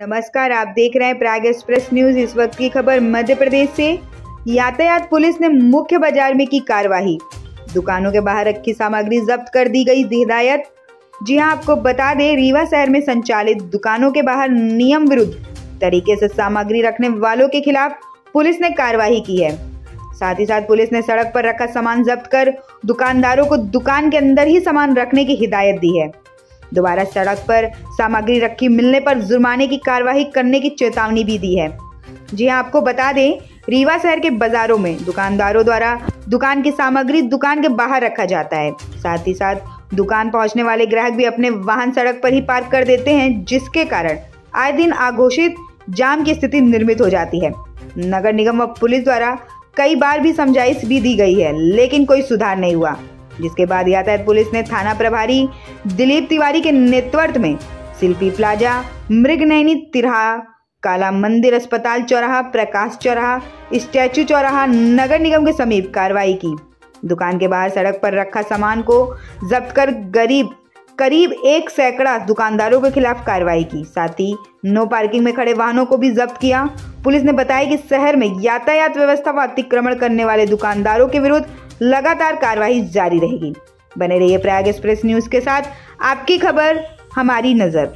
नमस्कार, आप देख रहे हैं प्राग एक्सप्रेस न्यूज। इस वक्त की खबर मध्य प्रदेश से। यातायात पुलिस ने मुख्य बाजार में की कार्रवाई, दुकानों के बाहर रखी सामग्री जब्त कर दी गई हिदायत। जी हां, आपको बता दें, रीवा शहर में संचालित दुकानों के बाहर नियम विरुद्ध तरीके से सामग्री रखने वालों के खिलाफ पुलिस ने कार्रवाई की है। साथ ही साथ पुलिस ने सड़क पर रखा सामान जब्त कर दुकानदारों को दुकान के अंदर ही सामान रखने की हिदायत दी है। दोबारा सड़क पर सामग्री रखी मिलने पर जुर्माने की कार्रवाई करने की चेतावनी भी दी है। जी हां, आपको बता दें, रीवा शहर के बाजारों में दुकानदारों द्वारा दुकान की सामग्री दुकान के बाहर रखा जाता है। साथ ही साथ दुकान पहुंचने वाले ग्राहक भी अपने वाहन सड़क पर ही पार्क कर देते हैं, जिसके कारण आए दिन अघोषित जाम की स्थिति निर्मित हो जाती है। नगर निगम व पुलिस द्वारा कई बार भी समझाइश भी दी गई है, लेकिन कोई सुधार नहीं हुआ, जिसके बाद यातायात पुलिस ने थाना प्रभारी दिलीप तिवारी के नेतृत्व में शिल्पी प्लाजा, मृगनयनी तिराहा, काला मंदिर अस्पताल चौराहा, प्रकाश चौराहा, स्टैचू चौराहा, नगर निगम के समीप कार्रवाई की। दुकान के बाहर सड़क पर रखा सामान को जब्त कर करीब 1 सैकड़ा दुकानदारों के खिलाफ कार्रवाई की। साथ ही नो पार्किंग में खड़े वाहनों को भी जब्त किया। पुलिस ने बताया कि शहर में यातायात व्यवस्था व अतिक्रमण करने वाले दुकानदारों के विरुद्ध लगातार कार्रवाई जारी रहेगी। बने रहिए प्राग एक्सप्रेस न्यूज के साथ, आपकी खबर हमारी नजर।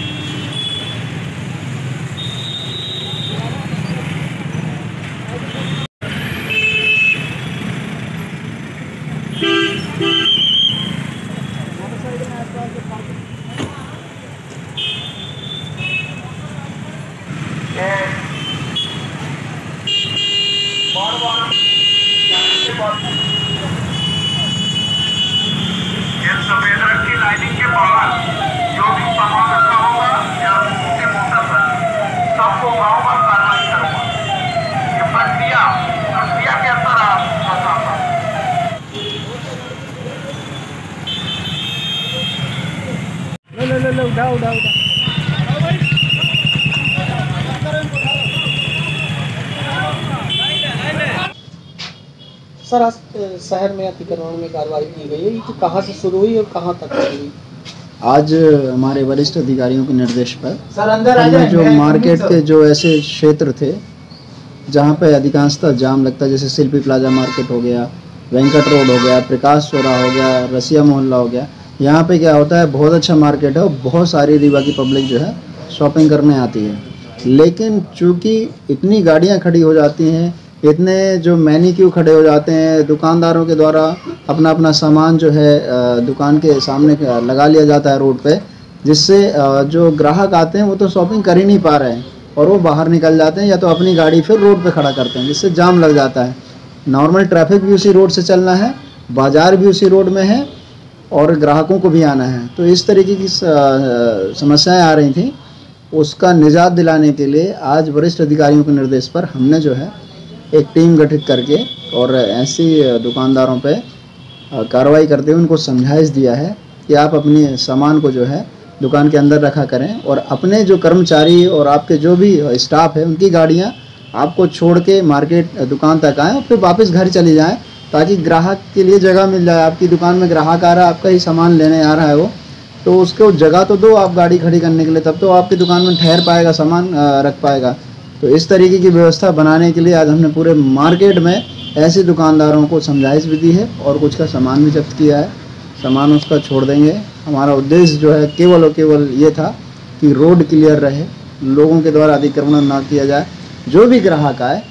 सफेद रंग की लाइनिंग के बाहर जो भी सामान रखा होगा या उसके मोटर पर सबको गाँव पर कार्रवाई करूँगा। ये प्रक्रिया के अंदर आता लो उठाओ सर, आज शहर में अतिक्रमण में कार्रवाई की गई है, तो कहाँ से शुरू हुई और कहाँ तक हुई? आज हमारे वरिष्ठ अधिकारियों के निर्देश पर हमने जो मार्केट के जो ऐसे क्षेत्र थे जहाँ पे अधिकांशतः जाम लगता है, जैसे शिल्पी प्लाजा मार्केट हो गया, वेंकट रोड हो गया, प्रकाश चौराहा हो गया, रसिया मोहल्ला हो गया, यहाँ पे क्या होता है, बहुत अच्छा मार्केट है और बहुत सारी रीवा की पब्लिक जो है शॉपिंग करने आती है। लेकिन चूँकि इतनी गाड़ियाँ खड़ी हो जाती हैं, इतने जो मैनिक्यू खड़े हो जाते हैं, दुकानदारों के द्वारा अपना अपना सामान जो है दुकान के सामने लगा लिया जाता है रोड पे, जिससे जो ग्राहक आते हैं वो तो शॉपिंग कर ही नहीं पा रहे हैं और वो बाहर निकल जाते हैं या तो अपनी गाड़ी फिर रोड पे खड़ा करते हैं, जिससे जाम लग जाता है। नॉर्मल ट्रैफिक भी उसी रोड से चलना है, बाज़ार भी उसी रोड में है और ग्राहकों को भी आना है। तो इस तरीके की समस्याएँ आ रही थी, उसका निजात दिलाने के लिए आज वरिष्ठ अधिकारियों के निर्देश पर हमने जो है एक टीम गठित करके और ऐसी दुकानदारों पे कार्रवाई करते हुए उनको समझाइश दिया है कि आप अपनी सामान को जो है दुकान के अंदर रखा करें और अपने जो कर्मचारी और आपके जो भी स्टाफ है उनकी गाड़ियां आपको छोड़ के मार्केट दुकान तक आएँ और फिर वापस घर चली जाएं, ताकि ग्राहक के लिए जगह मिल जाए। आपकी दुकान में ग्राहक आ रहा है, आपका ही सामान लेने आ रहा है वो, तो उसको जगह तो दो आप गाड़ी खड़ी करने के लिए, तब तो आपकी दुकान में ठहर पाएगा, सामान रख पाएगा। तो इस तरीके की व्यवस्था बनाने के लिए आज हमने पूरे मार्केट में ऐसे दुकानदारों को समझाइश भी दी है और कुछ का सामान भी जब्त किया है। सामान उसका छोड़ देंगे। हमारा उद्देश्य जो है केवल और केवल ये था कि रोड क्लियर रहे, लोगों के द्वारा अतिक्रमण ना किया जाए, जो भी ग्राहक आए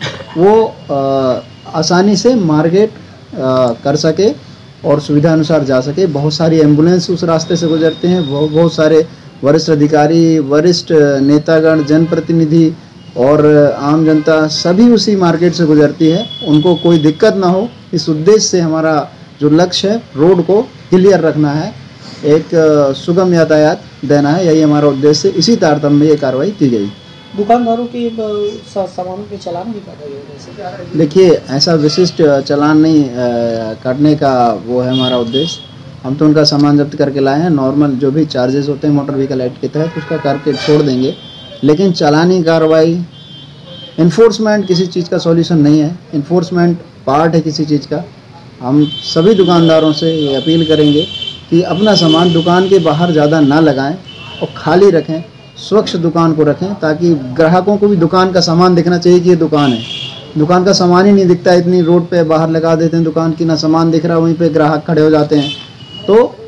वो आसानी से मार्केट कर सके और सुविधा अनुसार जा सके। बहुत सारी एम्बुलेंस उस रास्ते से गुजरते हैं, बहुत सारे वरिष्ठ अधिकारी, वरिष्ठ नेतागण, जनप्रतिनिधि और आम जनता सभी उसी मार्केट से गुजरती है, उनको कोई दिक्कत ना हो, इस उद्देश्य से हमारा जो लक्ष्य है रोड को क्लियर रखना है, एक सुगम यातायात देना है, यही हमारा उद्देश्य है। इसी तारतम्य में ये कार्रवाई की गई। दुकानदारों के सामानों के चालान भी काटा गया? देखिए, ऐसा विशिष्ट चालान नहीं काटने का वो है हमारा उद्देश्य। हम तो उनका सामान जब्त करके लाए हैं, नॉर्मल जो भी चार्जेस होते हैं मोटर व्हीकल एक्ट के तहत उसका करके छोड़ देंगे, लेकिन चालानी कार्रवाई, इन्फोर्समेंट किसी चीज़ का सॉल्यूशन नहीं है। इन्फोर्समेंट पार्ट है किसी चीज़ का। हम सभी दुकानदारों से ये अपील करेंगे कि अपना सामान दुकान के बाहर ज़्यादा ना लगाएं और खाली रखें, स्वच्छ दुकान को रखें, ताकि ग्राहकों को भी दुकान का सामान दिखना चाहिए कि ये दुकान है। दुकान का सामान ही नहीं दिखता, इतनी रोड पे बाहर लगा देते हैं दुकान की, ना सामान दिख रहा, वहीं पे ग्राहक खड़े हो जाते हैं। तो